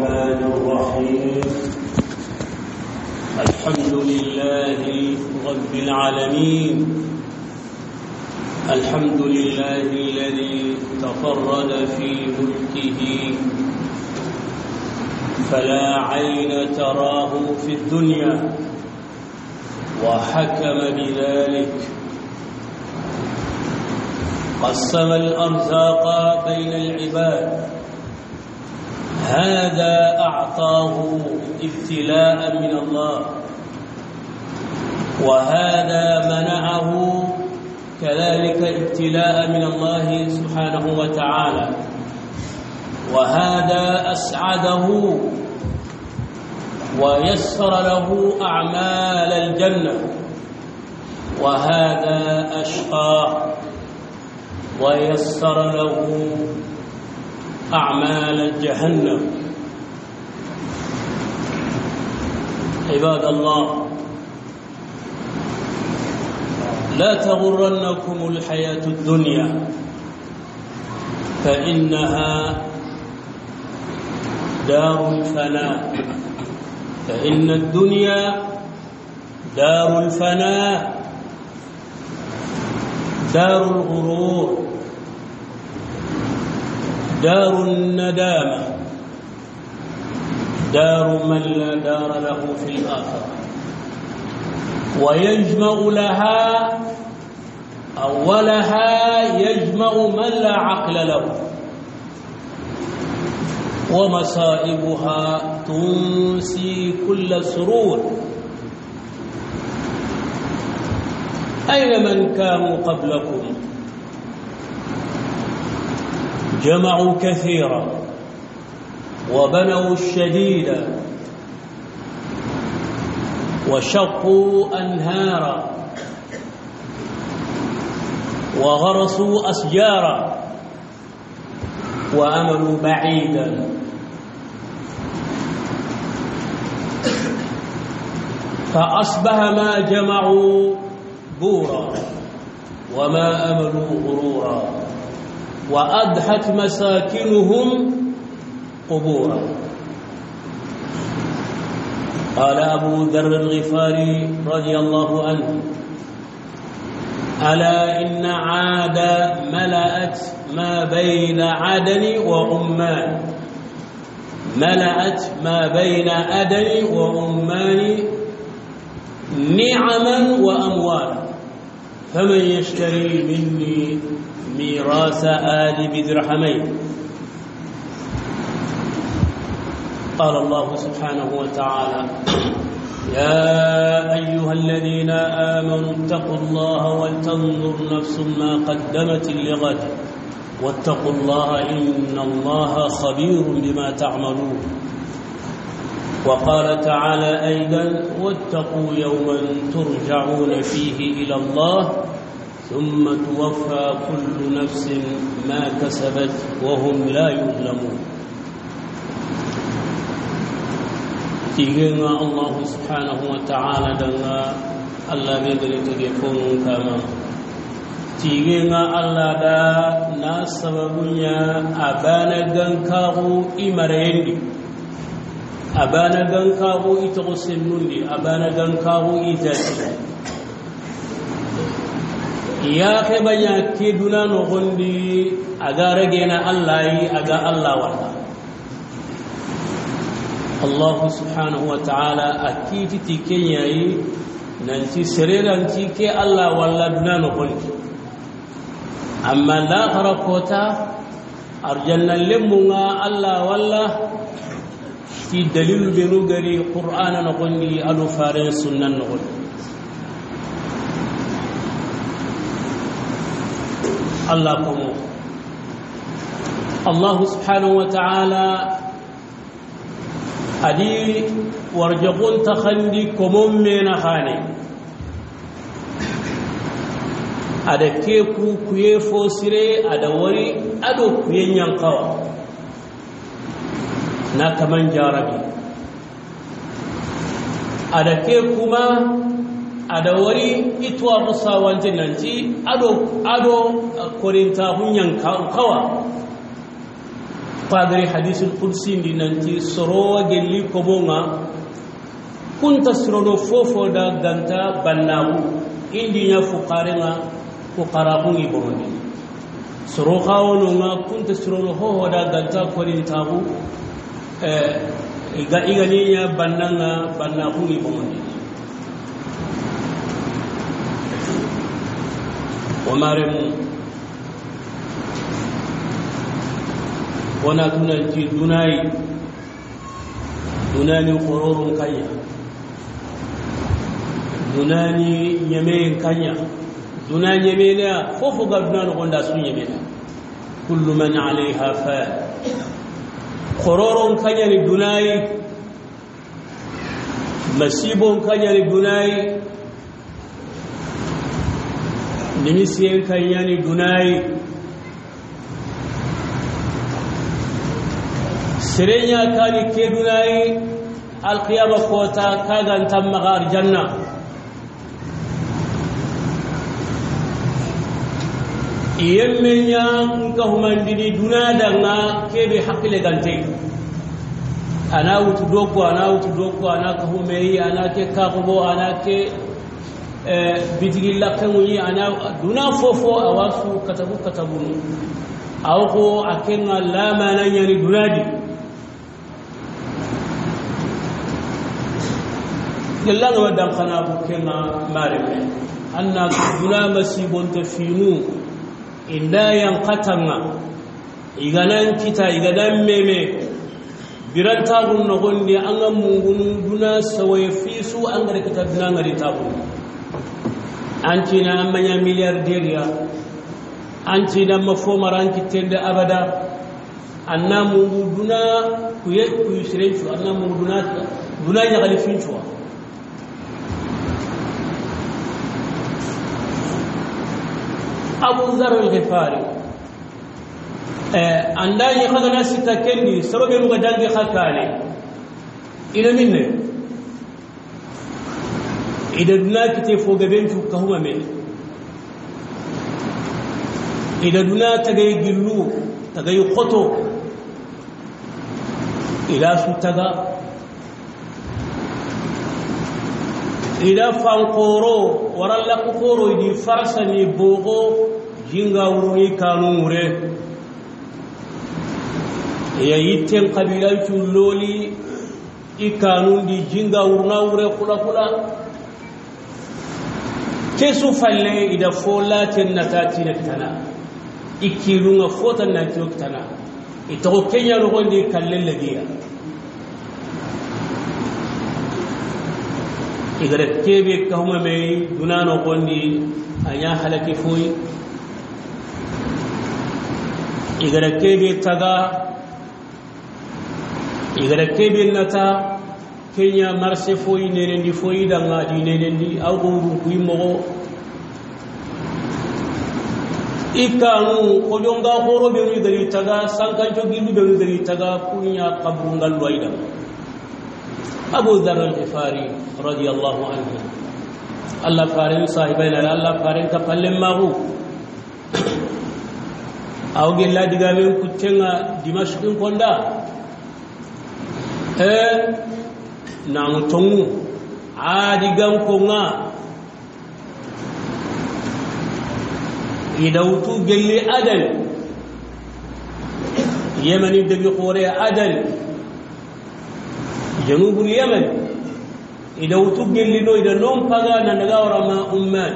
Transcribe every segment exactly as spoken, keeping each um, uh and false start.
الرحمن الرحيم. الحمد لله رب العالمين. الحمد لله الذي تفرد في ملكه فلا عين تراه في الدنيا وحكم بذلك. قسم الأرزاق بين العباد، هذا أعطاه ابتلاء من الله، وهذا منعه كذلك ابتلاء من الله سبحانه وتعالى، وهذا أسعده ويسر له أعمال الجنة، وهذا أشقاه ويسر له أعمال جهنم. عباد الله، لا تغرنكم الحياة الدنيا فإنها دار الفناء، فإن الدنيا دار الفناء، دار الغرور، دار الندامة، دار من لا دار له في الآخرة. ويجمع لها أولها يجمع من لا عقل له، ومصائبها تنسي كل سرور. أين من كانوا قبلكم؟ جمعوا كثيرا وبنوا الشديدا وشقوا أنهارا وغرسوا أشجارا وأملوا بعيدا، فأصبح ما جمعوا بورا وما أملوا غرورا، وأضحت مساكنهم قبورا. قال أبو ذر الغفاري رضي الله عنه: ألا إن عاد ملأت ما بين عدن وعمان، ملأت ما بين عدن وعمان نعما وأموالا، فمن يشتري مني ميراث آل بدرهمين. قال الله سبحانه وتعالى: يا أيها الذين آمنوا اتقوا الله ولتنظر نفس ما قدمت لغد واتقوا الله إن الله خبير بما تعملون. وقال تعالى أيضا: واتقوا يوما ترجعون فيه إلى الله ثم توفى كل نفس ما كسبت وهم لا يظلمون. تيجينا الله سبحانه وتعالى دنا الله بيدري تجيكم كما تيجينا الله دا ناس سببنيا أبانا جنكاو إمريندي، أبانا جنكاو إتغسلندي، أبانا جنكاو إتاتي. يا خبايا كيدنا نغندي أغارجنا الله أغا الله والله. الله سبحانه وتعالى أكيد تكيني ننتي سريرا تكي الله والله دنا نغندي. أما لا خرقوتا أرجلنا لمنا الله والله في دليل بنوغري قرآن نغندي ألو فارن سنة نغندي. الله كمو الله سبحانه وتعالى أدي ورجقون تخندي كمم من خاني أدا كيكو كيفو سيري أدا وري أدو كيين ينقوى ناك من جاربي أدا كيكو ما ada wari itwa musa wantin nanti ado ado korinta hunyan kawa قادري حديث القدسي لننتي سروا جلي كبونا كنت سروا فوفو دا غانتا بناو إندي فقارنا فقراهم يبوني سروا خاونونا كنت سروا هو دا غانتا كورين تاهو إيغا إيغانيا بنانا بناهم يبوني ومارمو wana tunanti dunai dunani qororun kanya dunani yemen kanya dunani yemena fofu ga dunani gonda sun yemena kullu man alaiha fa qororun kanya ni dunai masibon kanya ni dunai nimisiyen kanya ni dunai سرينيا كاني كيدوناي القيامة كوتا كاغان تم مغار جنة يمنيا كهمان دي دونا دنا كيبي حق لغانتي أنا وتدوكو أنا وتدوكو أنا كهومي أنا كاغبو أنا كي بيتغي لكمي أنا دونا فوفو أواسو كتبو كتبوني أوكو أكينا لا مانا يعني دونادي يلا ودام خنابو كنا مارم أن دنا مسيبون تفينو إلا ينقطعنا إغنان كتا إغنان ميمي برانتاغن نغني أنغا مغنو دنا سوي فيسو أنغا كتابنا نغريتاغن أنتنا أمانيا مليارديريا أنتنا مفهوم رانكي تند أبدا أننا مغنونا كيسرينشو أننا مغنونا دنا يغلي فينشو أبو ذر الغفاري عندنا خدنا ستة كندي سبب المقدام خكاني إلى منه إذا دنا كتير فوق بينتو كهما من إذا دنا تجي جلو تجي خطو إلى سوتجا إذا فانقورو ورلا كفورو يدي فرسني بوغو جينغا وروني كانوري يا يتم قبيلة لولي إكانون دي جينغا ورنا وري كلا كلا كيسو فالي إذا فولات النتاتي نكتنا إكيلون فوتا نكتنا إتغو كينيا نغون دي كالل لديا إذا كيبي كهما مي دونانو قوندي أنيا حلقي فوي إذا كيبي تغا إذا كيبي نتا كينيا مرسي فوي نيرندي فوي دانا دي نيرندي أو غورو كوي مغو إكانو كجونغا غورو بيرو دري تغا سانكانچو جيلو بيرو دري تغا كونيا قبرونغال لويدا أبو ذر الغفاري رضي الله عنه الله فارن صاحبين الله فارن كفلم ماغو أو جل دعامين كتشنا دمشق كوندا إيه نعم تونو عادي جام كونا إذا وتو جل أدل يمن يدبي قوري أدل جنوب اليمن إذا وتوجل لنو إذا نوم فجأة نجاور ما أمان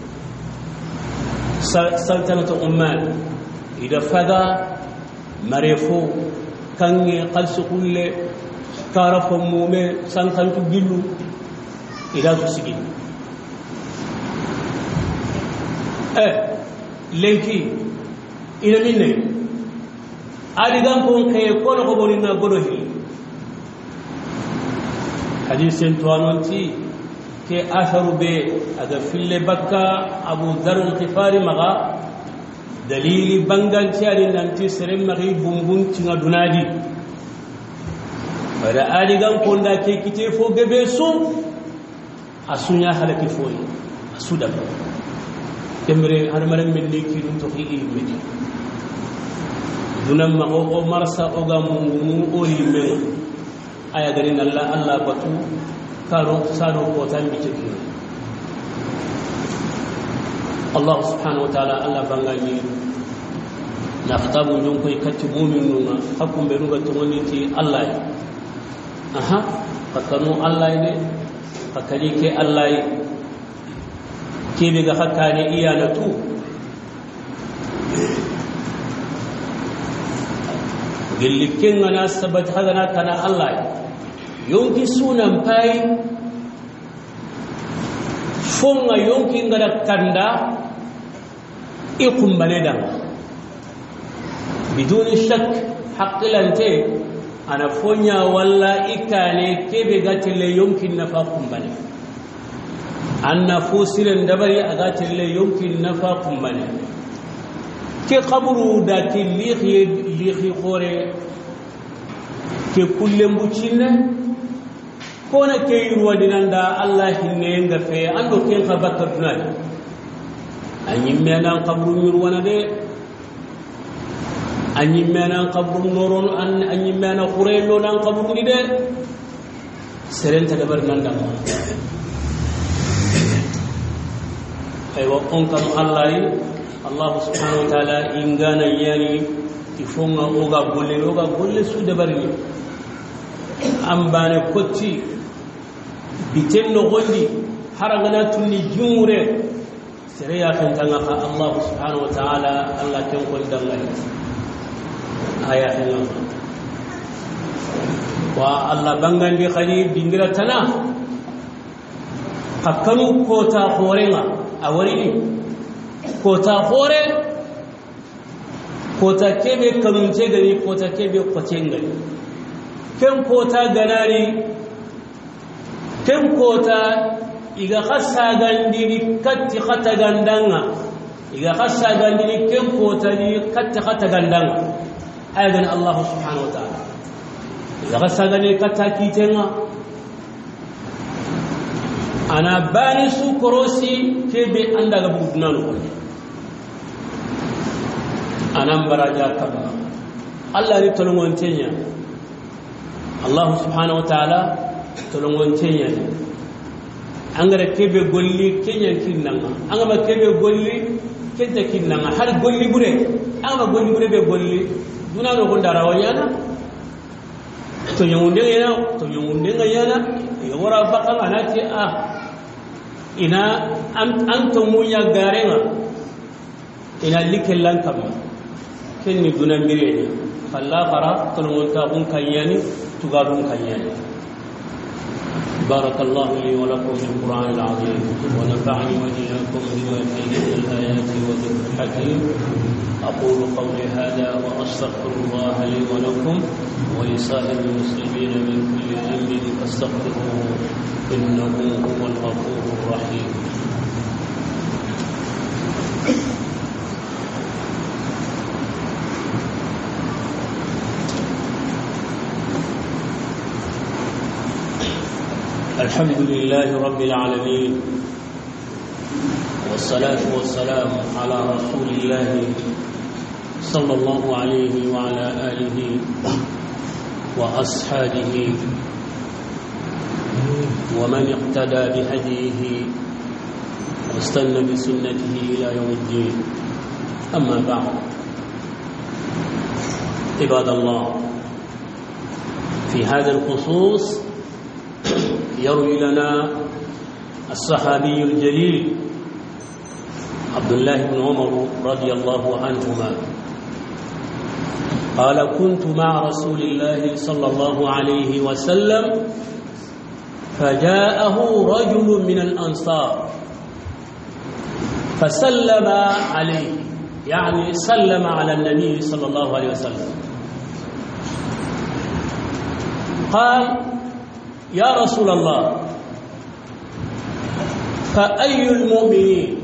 سلطنة أمان إذا فجأة مريفو كان قلص كل كارف مومي سانكان تجلو إذا تسجل إيه لينكي إلى مني أريدان كون كي يكون قبولنا بروهي حديث توانوتي كي أثر به هذا في اللي بكى أبو ذر الغفاري مغا دليل بنغال تياري نانتي سرم مغي بومبون تينا دونادي فدا آلي غان كوندا كي كتير فوق بيسو أسونيا حلقي فوي أسو دب كمري هرمرم من ليكي نمتخي إلمدي dunan ma o marsa o ga mungu o limen aya garin Allah Allah batu karo sado ko tan bi cikin Allah subhanahu wa ta'ala Allah bangani na khatabu nyon koy katti mu'minuna hakum be ruga to woni ti Allah aha fakanu Allah ne fakari ke Allah ke be ga hakane iya na tu gillikin ana sabat hadana kana Allah yonki sunan pai fonga yonki ngada kanda ikum baneda biduni shak haqilante ana fonya walla ikane kebe gatille yonki nafaqum bane anna fusilen dabari agatille yonki nafaqum bane ke qabru dati lihi lihi khore ke kullem bucine kona ke yurwa dinanda Allah hinne nga fe ando ken khabata dunay anyi mena qabru yurwana de anyi mena qabru noron an anyi mena khore lo nan qabru ni de serenta dabar nanda ay wa on kam Allah Allah subhanahu wa ta'ala ingana yani ifonga oga golle oga golle su dabari ambane kotti bitenno gondi haragana tunni jumure sere ya kan tanga fa Allah subhanahu wa ta'ala Allah ken ko dangale aya ina wa Allah bangandi khali dingira tana hakkanu kota horenga awari kota hore kota kebe kanunce gari kota kebe kwacen gari ken kota ganari ken kota iga khassa gandiri katti khata gandanga iga khassa gandiri ken kota ni katti khata gandanga ayagan Allah subhanahu wa ta'ala iga khassa gandiri kata kitenga ana bani su korosi kebe andaga budnanu anan baraja kaba Allah ni tolongontenya Allah subhanahu wa ta'ala tolongontenya angara kebe golli kenya kinnanga angama kebe golli kenta kinnanga har golli bure angama golli bure be golli dunano gonda rawanyana to yonde yana to yonde yana yora bakan anati ah ina antum munya garenga ina likellan kama kenni dunan bireni falla fara tolongonta kun kanyani tugadun kanyani barakallahu li wa lakum fil qur'anil azim wa nafa'ani wa iyyakum bima fihi min al-ayati wa dhikril hakim aqulu qawli hadha wa astaghfirullaha li wa lakum wa li sa'iril muslimin min kulli dhanbin fastaghfiruhu innahu huwal ghafurur rahim الحمد لله رب العالمين والصلاة والسلام على رسول الله صلى الله عليه وعلى آله وأصحابه ومن اقتدى بهديه واستنى بسنته إلى يوم الدين أما بعد عباد الله في هذا الخصوص يروي لنا الصحابي الجليل عبد الله بن عمر رضي الله عنهما قال كنت مع رسول الله صلى الله عليه وسلم فجاءه رجل من الأنصار فسلم عليه يعني سلم على النبي صلى الله عليه وسلم قال يا رسول الله فأي المؤمنين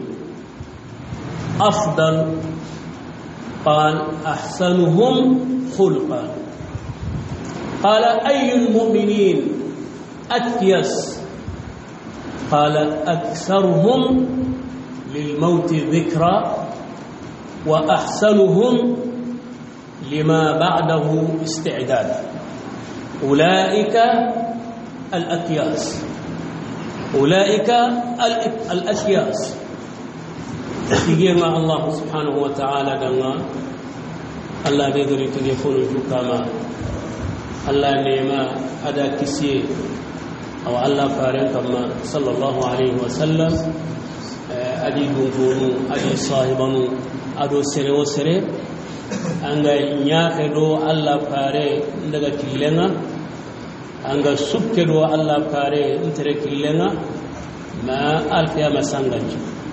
أفضل قال أحسنهم خلقا قال أي المؤمنين أكيس قال أكثرهم للموت ذكرى وأحسنهم لما بعده استعداد. أولئك الأكياس أولئك الأكياس يجيما الله سبحانه وتعالى دعنا الله بيقول تجفون الحكامة الله نيما أدا كسي أو الله فارن كما صلى الله عليه وسلم أدي دونو أدي صاحبانو أدو سري وسري أنغا نياكدو الله فارن ندغا كيلنا أنغا سبكدو الله فارن نتري كيلنا ما ألفيا مسانغانج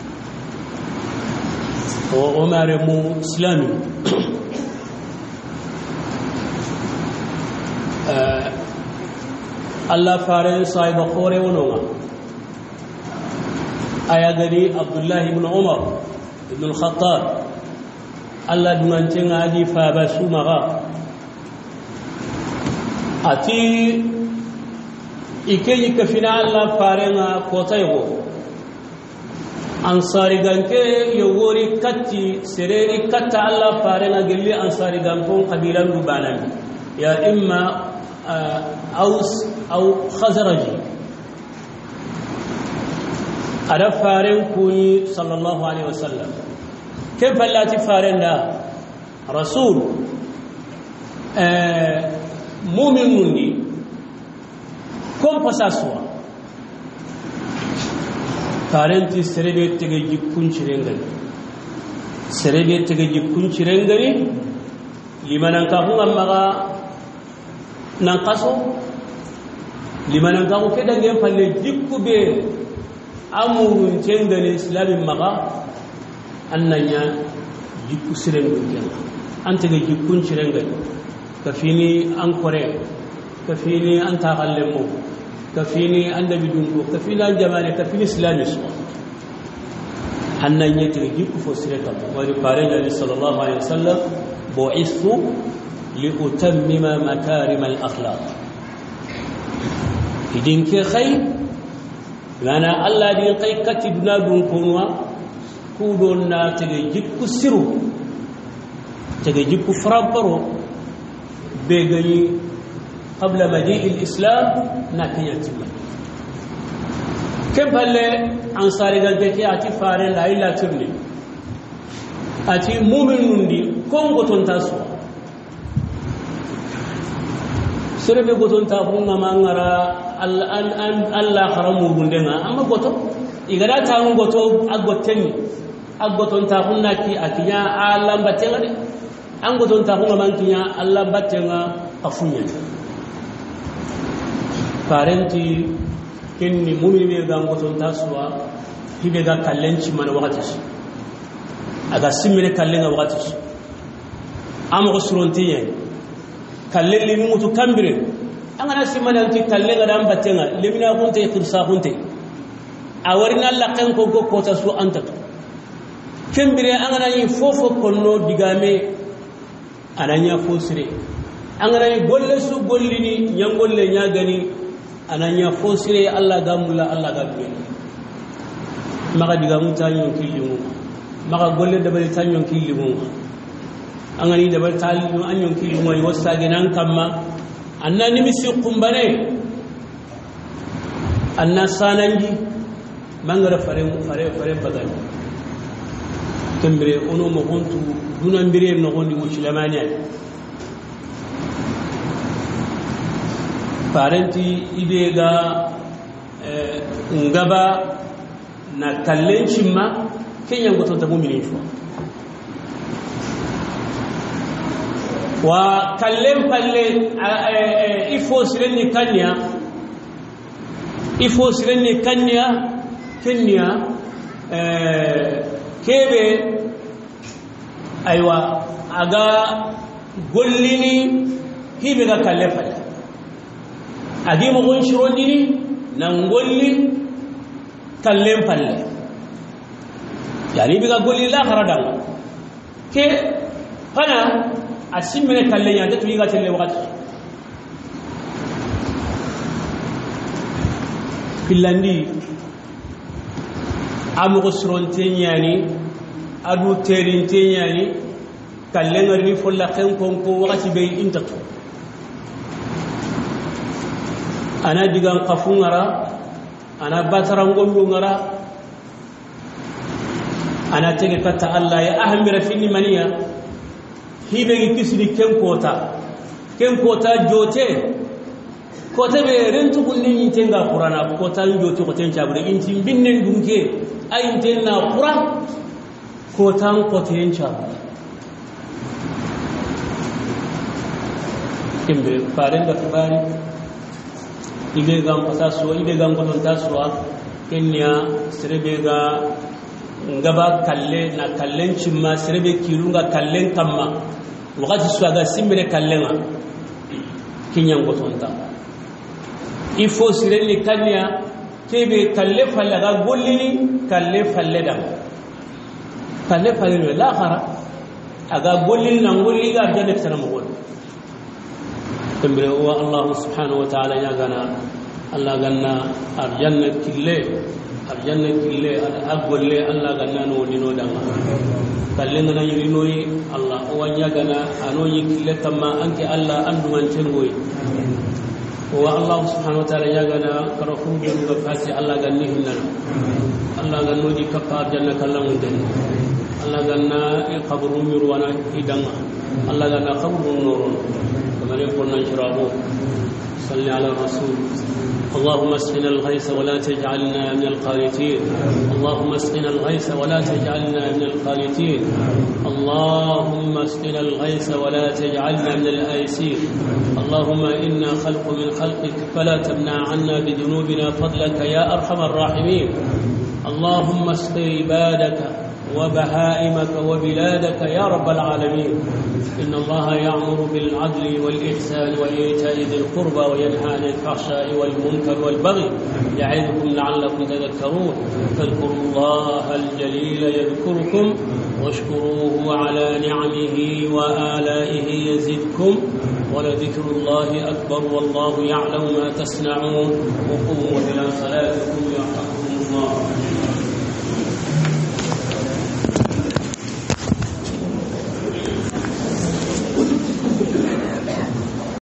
وعمر مو إسلامي الله فارن صاحب خوري ونوما أيادري عبد الله بن عمر بن الخطاب الله دمانتين هذه فابسو مغا أتي إكي يكفينا الله فارن كوتايغو أنصاري غانكي يوري كتي سريري كتا الله فارن قلي أنصاري غانكون قبيلا ربانا يا إما أوس أو خزرجي أنا فارن كوني صلى الله عليه وسلم كيف لا تفارن لا رسول آه مؤمن مني كم فساسوا فارن تي سربي تجي كونشرينغري سربي تجي كونشرينغري لمن كهون أمغا نانقصو لمن نانقو كده نجيب فلي ديكو بي أمور تند الإسلام مغا أننا ديكو سرنغ كنا أنت ديكون سرنغ كفيني أنكوري كفيني أنت علمو كفيني أنت بدونكو كفيني الجمال كفيني إسلامي سوا أننا ديكو فسرنغ ورفارج صلى الله عليه وسلم بعثت لأتمم مكارم الأخلاق إذن كي خير لأن الله دي قي كتبنا دون كونوا كودونا تجيكو سيرو تجيكو فرابرو بيغني قبل مجيء الإسلام ناكي يتم كيف هل أنصاري قلبك أتي فارن لا إلا ترني أتي مؤمن دي كونغو تنتاسوا سربي غوتون تافون مانغرا الان ان الله حرمو غوندنا اما غوتو igara taun goto agoteni agoton tafun naki atinya Allah batenga de an goton tafun mankinya Allah batenga afunya parenti kenni mumini ga goton taswa hibe ga kallenci mana wakati aga simire kallenga wakati am gosrontiye kalle limi mutu kambire angana simana anti kalle ga dan batenga limina kunte khirsa kunte awarina Allah kan ko ko kota su anta kambire angana yi fofo konno digame ananya fosire angana yi golle su gollini nyangolle nyagani ananya fosire Allah gamulla Allah gabbe maka digamu tanyon kilimu maka golle dabari tanyon kilimu angani dabar talimu anyon kili moy wasage nan kamma anna nimisi kumbane anna sanangi mangara fare fare fare bagani kembere ono mo hontu dunambire no gondi wucilamani ay parenti ibega ngaba na kallencimma kenya goto ta mu'minin fo wa kallem palle ifo sirenni kanya ifo sirenni kanya kenya kebe aywa aga gollini hibe ga kalle palle adi mo gon shirondini nan golli kallem palle yani biga golli la haradan ke fana asimene kallenya de tuiga telle wakati filandi amugo srontenyani adu terintenyani kallenga ri folla ken kon ko wakati be intatu ana digan qafungara ana batarangollu ngara ana tege kata Allah ya ahmira finni maniya hibe gi kisri ken kota ken kota jote kota be rentu bunni intenga qur'ana kota jote ko ten chabure inti binnen dunke ay intenna qur'an kota ko ten chabure kimbe faren da fibari ibe gam pasaso ibe gam gonon taswa kenya serebe ga ngaba kalle na kallen cimma serebe kirunga kallen kamma wakati swaga simbere kallenga kinyan gotonta ifo sireni kanya kebe kalle fallaga gollini kalle falle dam kalle falle la khara aga gollini nangoli ga janne tsara mo gol tambire wa Allah subhanahu wa ta'ala ya gana Allah ganna arjanna kille arjanna kille agolle Allah ganna no dino danga kallenga na yirinoyi Allah o wanya gana anoyi kille tamma anke Allah andu mancengoyi wa Allah subhanahu wa ta'ala ya gana karafu biru ga fati Allah ganni hinna Allah ganno di kappa arjanna kallamu den Allah ganna e qabru miru wana idanga Allah ganna qabru nurun kamar yakun shirabu salli ala rasul اللهم اسقنا الغيث ولا تجعلنا من القانتين اللهم اسقنا الغيث ولا تجعلنا من القانتين اللهم اسقنا الغيث ولا تجعلنا من الآيسين اللهم إنا خلق من خلقك فلا تمنع عنا بذنوبنا فضلك يا أرحم الراحمين اللهم اسق عبادك وبهائمك وبلادك يا رب العالمين إن الله يأمر بالعدل والإحسان وإيتاء ذي القربى وينهى عن الفحشاء والمنكر والبغي يعظكم لعلكم تذكرون فاذكروا الله الجليل يذكركم واشكروه على نعمه وآلائه يزدكم ولذكر الله أكبر والله يعلم ما تصنعون وقوموا إلى صلاتكم يرحمكم الله